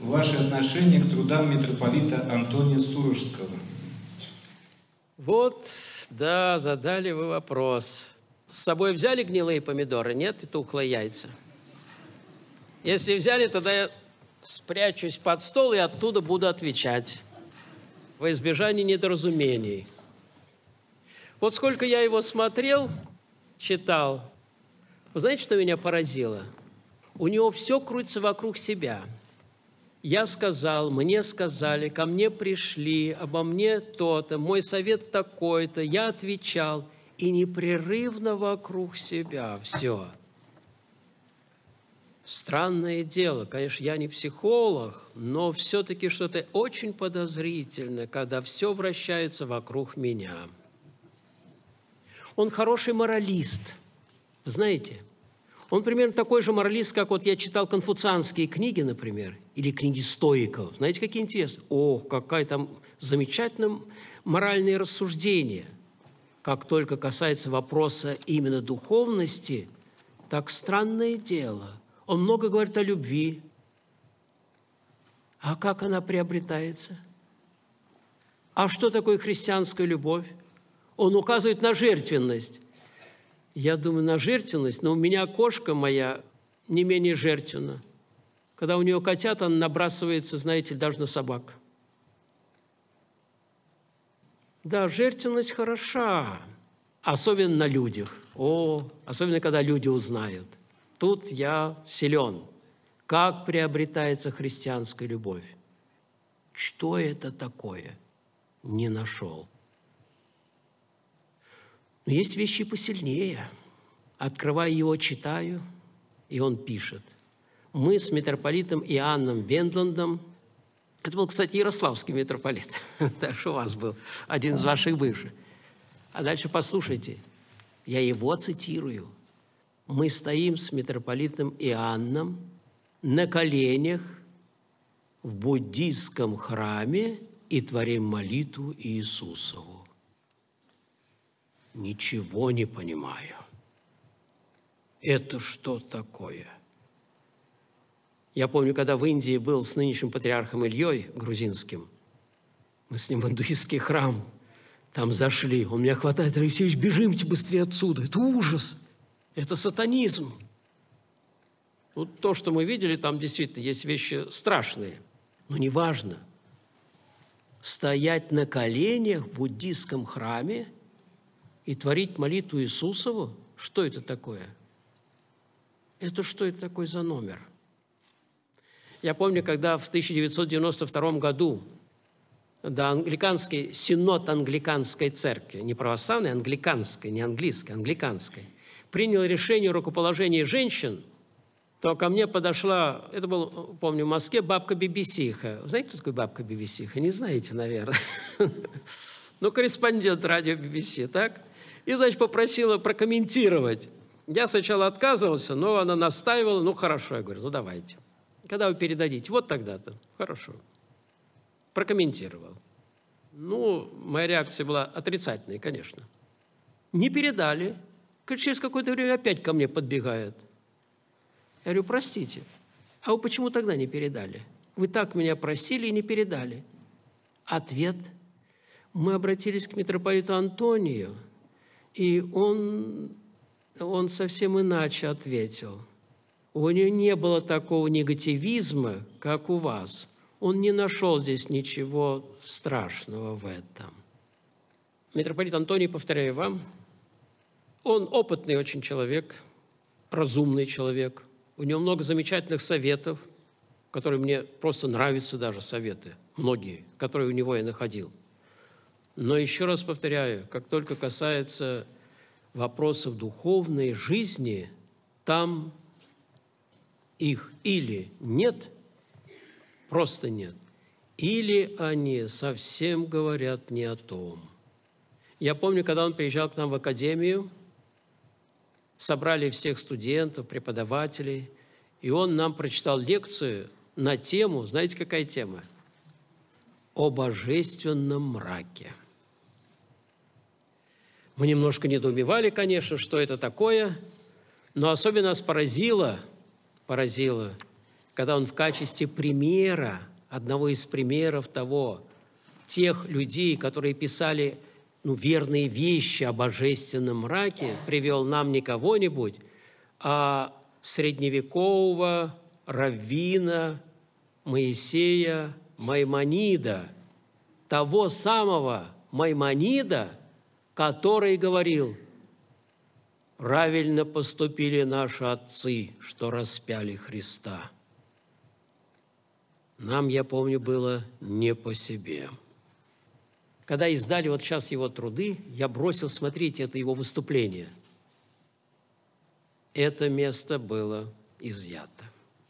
ваше отношение к трудам митрополита Антония Сурожского? Вот, да, задали вы вопрос. С собой взяли гнилые помидоры? Нет, и тухлые яйца? Если взяли, тогда я спрячусь под стол и оттуда буду отвечать во избежание недоразумений. Вот сколько я его смотрел, читал, вы знаете, что меня поразило? У него все крутится вокруг себя. Я сказал, мне сказали, ко мне пришли, обо мне то-то, мой совет такой-то, я отвечал, и непрерывно вокруг себя все. Странное дело, конечно, я не психолог, но все-таки что-то очень подозрительное, когда все вращается вокруг меня. Он хороший моралист, знаете. Он примерно такой же моралист, как вот я читал конфуцианские книги, например, или книги стоиков. Знаете, какие интересные? О, какая там замечательная моральные рассуждения. Как только касается вопроса именно духовности, так странное дело. Он много говорит о любви. А как она приобретается? А что такое христианская любовь? Он указывает на жертвенность. Я думаю, на жертвенность, но у меня кошка моя не менее жертвенна. Когда у нее котята, она набрасывается, знаете, даже на собак. Да, жертвенность хороша, особенно на людях. Особенно, когда люди узнают. Тут я силен. Как приобретается христианская любовь? Что это такое? Не нашел. Но есть вещи посильнее. Открываю его, читаю, и он пишет. Мы с митрополитом Иоанном Вендландом, это был, кстати, ярославский митрополит, даже у вас был один из ваших бывших. А дальше послушайте, я его цитирую. Мы стоим с митрополитом Иоанном на коленях в буддийском храме и творим молитву Иисусову. Ничего не понимаю. Это что такое? Я помню, когда в Индии был с нынешним патриархом Ильей грузинским, мы с ним в индуистский храм там зашли. Он меня хватает: Алексеевич, бежимте быстрее отсюда. Это ужас. Это сатанизм. Вот то, что мы видели, там действительно есть вещи страшные. Но неважно. Стоять на коленях в буддийском храме и творить молитву Иисусову? Что это такое? Это что это такое за номер? Я помню, когда в 1992 году англиканский синод англиканской церкви, не православной, англиканской, не английской, англиканской, принял решение о рукоположении женщин, то ко мне подошла, это был, помню, в Москве, бабка Бибисиха. Знаете, кто такой бабка Бибисиха? Не знаете, наверное. Ну, корреспондент радио BBC, так? И, значит, попросила прокомментировать. Я сначала отказывался, но она настаивала. Ну, хорошо, я говорю, ну, давайте. Когда вы передадите? Вот тогда-то. Хорошо. Прокомментировал. Ну, моя реакция была отрицательной, конечно. Не передали. Через какое-то время опять ко мне подбегают. Я говорю, простите, а вы почему тогда не передали? Вы так меня просили и не передали. Ответ. Мы обратились к митрополиту Антонию, и он совсем иначе ответил. У него не было такого негативизма, как у вас. Он не нашел здесь ничего страшного в этом. Митрополит Антоний, повторяю вам, он опытный очень человек, разумный человек. У него много замечательных советов, которые мне просто нравятся даже, советы, многие, которые у него я находил. Но еще раз повторяю, как только касается вопросов духовной жизни, там их или нет, просто нет, или они совсем говорят не о том. Я помню, когда он приезжал к нам в академию, собрали всех студентов, преподавателей, и он нам прочитал лекцию на тему, знаете, какая тема? О божественном мраке. Мы немножко недоумевали, конечно, что это такое, но особенно нас поразило, когда он в качестве примера, одного из примеров тех людей, которые писали верные вещи о божественном мраке, привел нам не кого-нибудь, а средневекового раввина Моисея Маймонида, того самого Маймонида, который говорил: «Правильно поступили наши отцы, что распяли Христа». Нам, я помню, было не по себе. Когда издали вот сейчас его труды, я бросил смотреть это его выступление. Это место было изъято.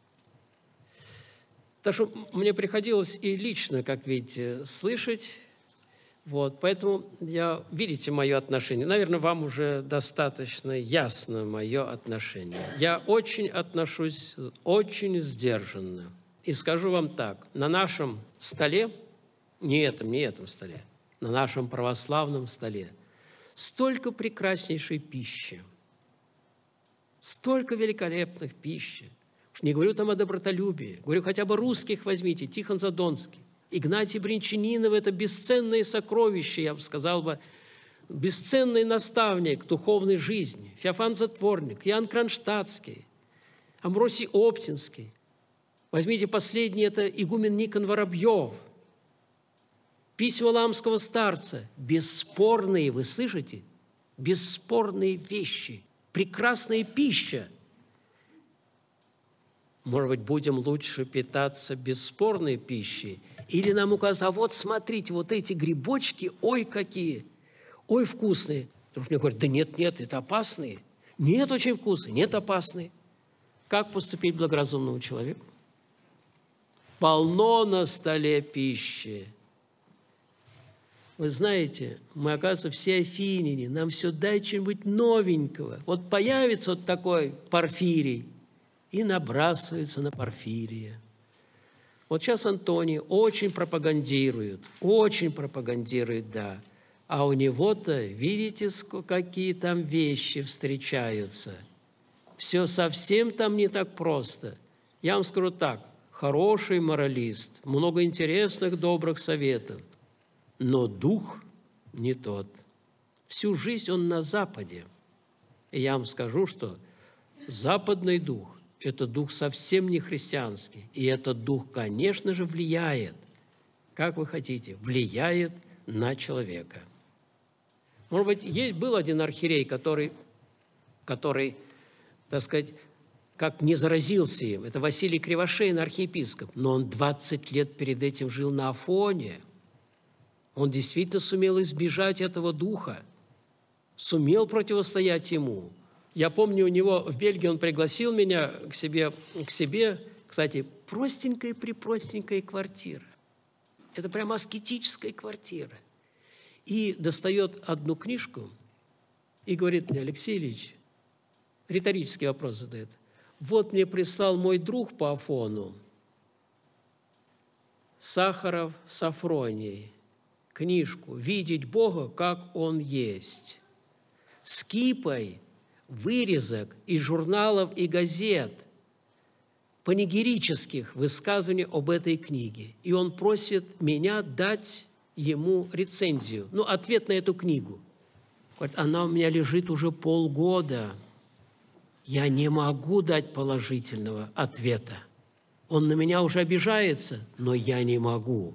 Так что мне приходилось и лично, как видите, слышать. Поэтому видите мое отношение. Наверное, вам уже достаточно ясно мое отношение. Я отношусь очень сдержанно. И скажу вам так, на нашем столе, не этом столе, на нашем православном столе столько прекраснейшей пищи, столько великолепных пищи. Уж не говорю там о добротолюбии, говорю, хотя бы русских возьмите, Тихон Задонский, Игнатий Бринчанинов – это бесценные сокровища, я бы сказал, бесценный наставник духовной жизни, Феофан Затворник, Иоанн Кронштадтский, Амвросий Оптинский. Возьмите последний – это игумен Никон Воробьев, письма Ламского старца. Бесспорные, вы слышите? Бесспорные вещи, прекрасная пища. Может быть, будем лучше питаться бесспорной пищей? Или нам указывают: а вот смотрите, вот эти грибочки, ой, какие, ой, вкусные. Вдруг мне говорят: да нет, это опасные. Нет, очень вкусные, нет, опасные. Как поступить благоразумному человеку? Полно на столе пищи. Вы знаете, мы, оказывается, все афиняне, нам все дай чего-нибудь новенького. Вот появится вот такой Порфирий, и набрасываются на Порфирия. Вот сейчас Антоний очень пропагандирует, да. А у него-то, видите, какие там вещи встречаются. Все совсем там не так просто. Я вам скажу так, хороший моралист, много интересных, добрых советов, но дух не тот. Всю жизнь он на Западе. И я вам скажу, что западный дух – это дух совсем не христианский. И этот дух, конечно же, влияет, как вы хотите, влияет на человека. Может быть, был один архиерей, который, так сказать, как не заразился им. Это Василий Кривошеин, архиепископ. Но он 20 лет перед этим жил на Афоне. Он действительно сумел избежать этого духа, сумел противостоять ему. Я помню, у него в Бельгии он пригласил меня к себе, кстати, простенькая квартира. Это прямо аскетическая квартира. И достает одну книжку и говорит мне: Алексей Ильич, риторический вопрос задает: вот мне прислал мой друг по Афону, Сахаров Сафроний, книжку «Видеть Бога, как Он есть», с кипой вырезок из журналов и газет, панигерических высказываний об этой книге. И он просит меня дать ему рецензию, ответ на эту книгу. Говорит: она у меня лежит уже полгода. Я не могу дать положительного ответа. Он на меня уже обижается, но я не могу.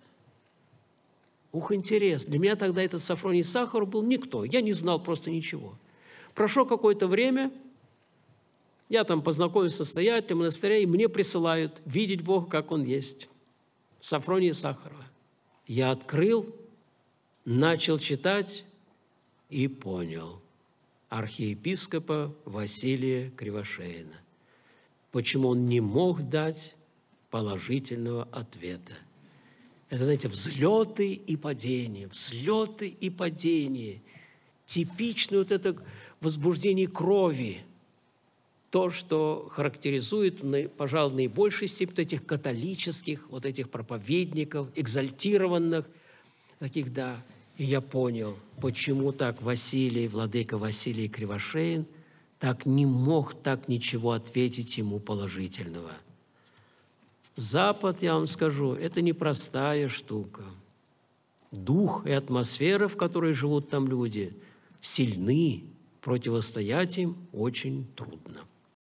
Ух, интересно. Для меня тогда этот Сафроний Сахаров был никто. Я не знал просто ничего. Прошло какое-то время, я там познакомился с настоятелем монастыря, и мне присылают «Видеть Бога, как Он есть». Сафрония Сахарова. Я открыл, начал читать и понял. Архиепископа Василия Кривошеина. Почему он не мог дать положительного ответа? Это, знаете, взлеты и падения. Типично вот это возбуждение крови. То, что характеризует, пожалуй, в наибольшей степени этих католических, вот этих проповедников, экзальтированных, таких, да. И я понял, почему так владыка Василий Кривошеин, так не мог ничего ответить ему положительного. Запад, я вам скажу, это непростая штука. Дух и атмосфера, в которой живут там люди, сильны, противостоять им очень трудно.